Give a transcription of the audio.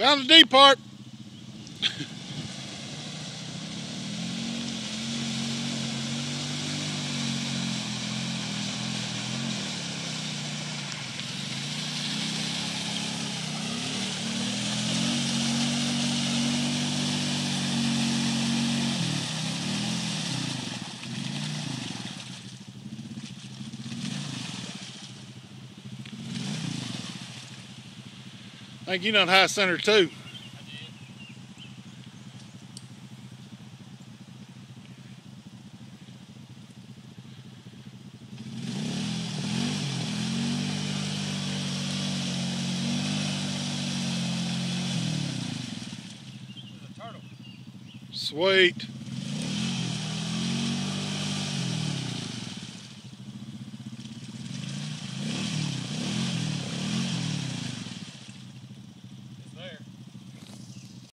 Found the deep part. I think you done high center too. I did. There's a turtle. Sweet.